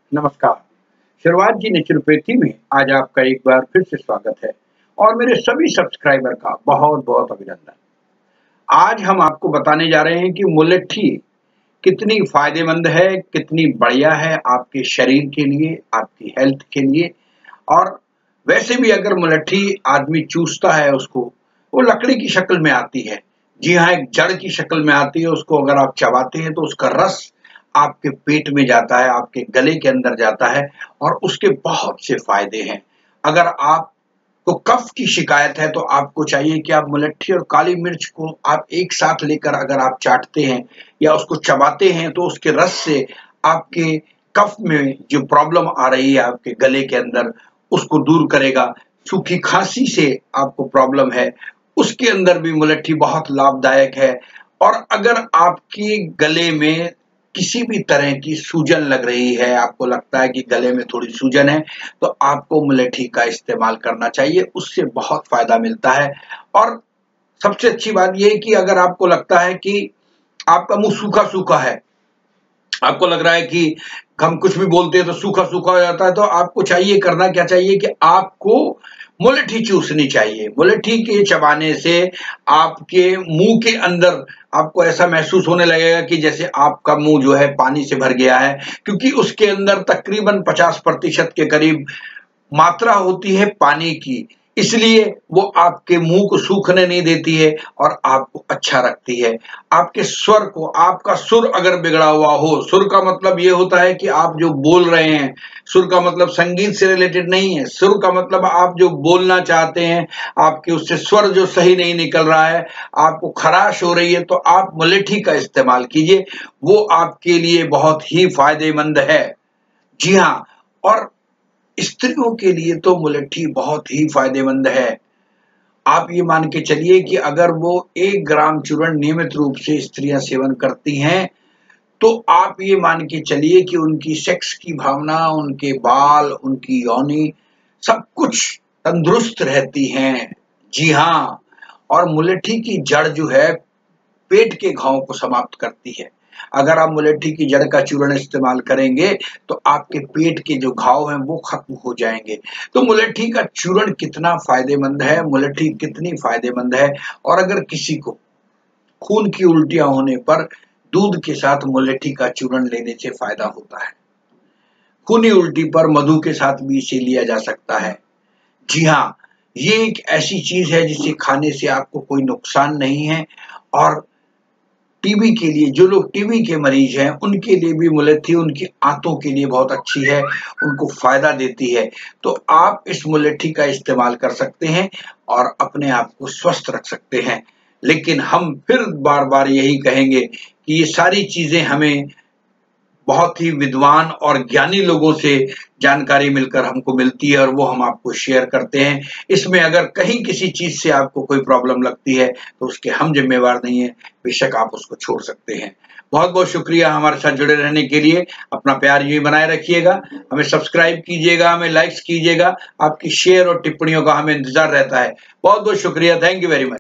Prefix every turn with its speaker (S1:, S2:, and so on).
S1: नमस्कार। शुरुआत जी नेचुरोपैथी में आज आपका एक बार फिर से स्वागत है और मेरे सभी सब्सक्राइबर का बहुत बहुत अभिनंदन। आज हम आपको बताने जा रहे हैं कि मुलेठी कितनी फायदेमंद है, कितनी बढ़िया है आपके शरीर के लिए, आपकी हेल्थ के लिए। और वैसे भी अगर मुलेठी आदमी चूसता है उसको, वो लकड़ी की शक्ल में आती है। जी हाँ, एक जड़ की शक्ल में आती है। उसको अगर आप चबाते हैं तो उसका रस आपके पेट में जाता है, आपके गले के अंदर जाता है और उसके बहुत से फायदे हैं। अगर आपको कफ की शिकायत है तो आपको चाहिए कि आप मुलट्ठी और काली मिर्च को आप एक साथ लेकर अगर आप चाटते हैं या उसको चबाते हैं तो उसके रस से आपके कफ में जो प्रॉब्लम आ रही है आपके गले के अंदर उसको दूर करेगा। सूखी खांसी से आपको प्रॉब्लम है, उसके अंदर भी मुलट्ठी बहुत लाभदायक है। और अगर आपके गले में किसी भी तरह की सूजन लग रही है, आपको लगता है कि गले में थोड़ी सूजन है, तो आपको मुलेठी का इस्तेमाल करना चाहिए, उससे बहुत फायदा मिलता है। और सबसे अच्छी बात यह है कि अगर आपको लगता है कि आपका मुंह सूखा सूखा है, आपको लग रहा है कि हम कुछ भी बोलते हैं तो सूखा सूखा हो जाता है, तो आपको चाहिए, करना क्या चाहिए कि आपको मुलेठी चूसनी चाहिए। मुलेठी के चबाने से आपके मुंह के अंदर आपको ऐसा महसूस होने लगेगा कि जैसे आपका मुंह जो है पानी से भर गया है, क्योंकि उसके अंदर तकरीबन 50% के करीब मात्रा होती है पानी की। इसलिए वो आपके मुंह को सूखने नहीं देती है और आपको अच्छा रखती है। आपके स्वर को, आपका सुर अगर बिगड़ा हुआ हो, सुर का मतलब ये होता है कि आप जो बोल रहे हैं, सुर का मतलब संगीत से रिलेटेड नहीं है। सुर का मतलब आप जो बोलना चाहते हैं, आपके उससे स्वर जो सही नहीं निकल रहा है, आपको खराश हो रही है, तो आप मुलेठी का इस्तेमाल कीजिए, वो आपके लिए बहुत ही फायदेमंद है। जी हाँ, और स्त्रियों के लिए तो मुलेठी बहुत ही फायदेमंद है। आप ये मान के चलिए कि अगर वो 1 ग्राम चूर्ण नियमित रूप से स्त्रियां सेवन करती हैं, तो आप ये मान के चलिए कि उनकी सेक्स की भावना, उनके बाल, उनकी योनि सब कुछ तंदुरुस्त रहती हैं। जी हाँ, और मुलेठी की जड़ जो है पेट के घावों को समाप्त करती है। अगर आप मुलेठी की जड़ का चूर्ण इस्तेमाल करेंगे तो आपके पेट के जो घाव हैं वो खत्म हो जाएंगे। तो मुलेठी का चूर्ण कितना फायदेमंद है, मुलेठी कितनी फायदेमंद है। और अगर किसी को खून की उल्टियां होने पर दूध के साथ मुलेठी का चूर्ण लेने से फायदा होता है। खूनी उल्टी पर मधु के साथ भी इसे लिया जा सकता है। जी हाँ, ये एक ऐसी चीज है जिसे खाने से आपको कोई नुकसान नहीं है। और टीबी के लिए, जो लोग टीबी के मरीज हैं उनके लिए भी मुलेठी उनकी आंतों के लिए बहुत अच्छी है, उनको फायदा देती है। तो आप इस मुलेठी का इस्तेमाल कर सकते हैं और अपने आप को स्वस्थ रख सकते हैं। लेकिन हम फिर बार बार यही कहेंगे कि ये सारी चीजें हमें बहुत ही विद्वान और ज्ञानी लोगों से जानकारी मिलकर हमको मिलती है और वो हम आपको शेयर करते हैं। इसमें अगर कहीं किसी चीज से आपको कोई प्रॉब्लम लगती है तो उसके हम जिम्मेवार नहीं है, बेशक आप उसको छोड़ सकते हैं। बहुत बहुत शुक्रिया हमारे साथ जुड़े रहने के लिए। अपना प्यार यूं ही बनाए रखिएगा, हमें सब्सक्राइब कीजिएगा, हमें लाइक्स कीजिएगा। आपकी शेयर और टिप्पणियों का हमें इंतजार रहता है। बहुत बहुत शुक्रिया। Thank you very much.